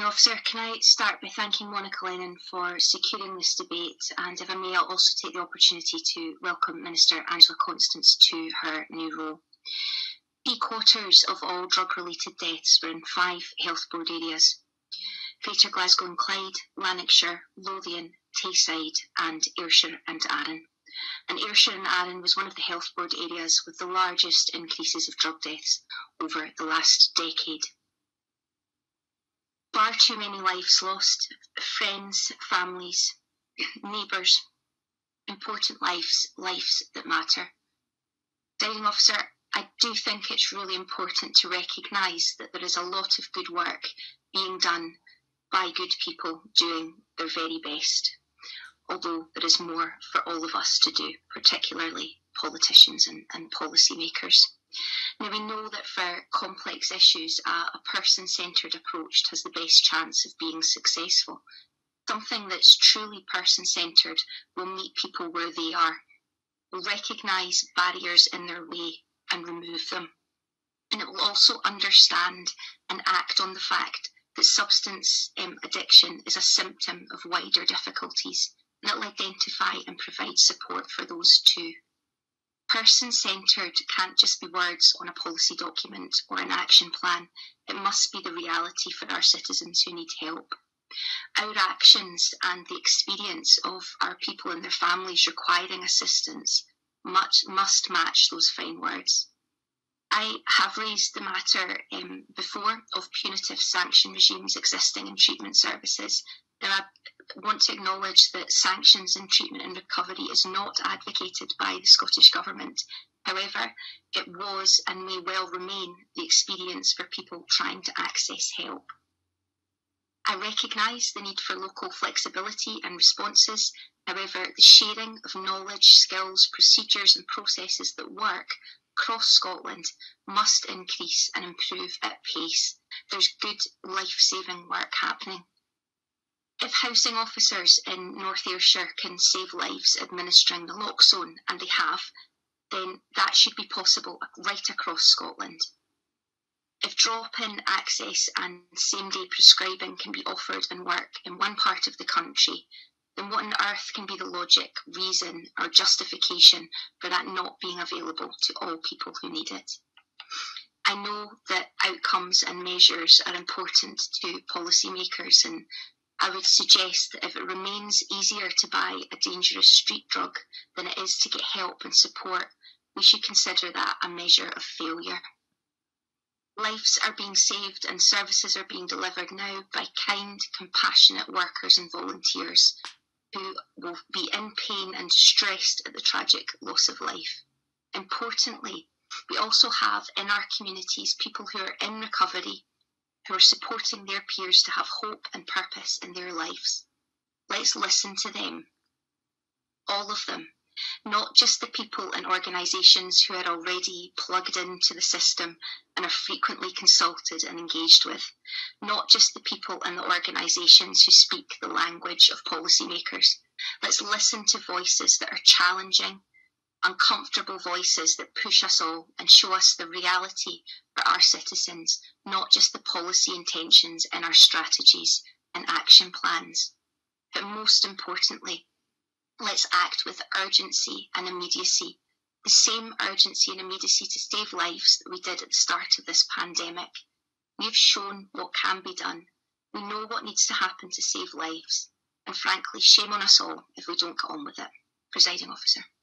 Officer, can I start by thanking Monica Lennon for securing this debate, and if I may, I'll also take the opportunity to welcome Minister Angela Constance to her new role. 3/4 of all drug-related deaths were in 5 health board areas: Greater Glasgow and Clyde, Lanarkshire, Lothian, Tayside and Ayrshire and Arran. And Ayrshire and Arran was one of the health board areas with the largest increases of drug deaths over the last decade. Far too many lives lost, friends, families, neighbours, important lives that matter. Presiding Officer, I do think it's really important to recognise that there is a lot of good work being done by good people doing their very best, although there is more for all of us to do, particularly politicians and policymakers. Now, we know that for complex issues, a person-centred approach has the best chance of being successful. Something that's truly person-centred will meet people where they are, will recognise barriers in their way and remove them. And it will also understand and act on the fact that substance addiction is a symptom of wider difficulties, and it will identify and provide support for those too. Person-centred can't just be words on a policy document or an action plan. It must be the reality for our citizens who need help. Our actions and the experience of our people and their families requiring assistance must match those fine words. I have raised the matter before of punitive sanction regimes existing in treatment services. Now, I want to acknowledge that sanctions in treatment and recovery is not advocated by the Scottish Government. However, it was and may well remain the experience for people trying to access help. I recognise the need for local flexibility and responses. However, the sharing of knowledge, skills, procedures and processes that work across Scotland must increase and improve at pace. There's good life-saving work happening. If housing officers in North Ayrshire can save lives administering naloxone, and they have, then that should be possible right across Scotland. If drop-in access and same-day prescribing can be offered and work in one part of the country, then what on earth can be the logic, reason or justification for that not being available to all people who need it? I know that outcomes and measures are important to policymakers, and I would suggest that if it remains easier to buy a dangerous street drug than it is to get help and support, we should consider that a measure of failure. Lives are being saved and services are being delivered now by kind, compassionate workers and volunteers who will be in pain and distressed at the tragic loss of life. Importantly, we also have in our communities people who are in recovery, who are supporting their peers to have hope and purpose in their lives. Let's listen to them, all of them, not just the people and organisations who are already plugged into the system and are frequently consulted and engaged with, not just the people and the organisations who speak the language of policymakers. Let's listen to voices that are challenging, uncomfortable voices that push us all and show us the reality for our citizens, not just the policy intentions in our strategies and action plans. But most importantly, let's act with urgency and immediacy, the same urgency and immediacy to save lives that we did at the start of this pandemic. We have shown what can be done. We know what needs to happen to save lives. And frankly, shame on us all if we don't get on with it. Presiding Officer.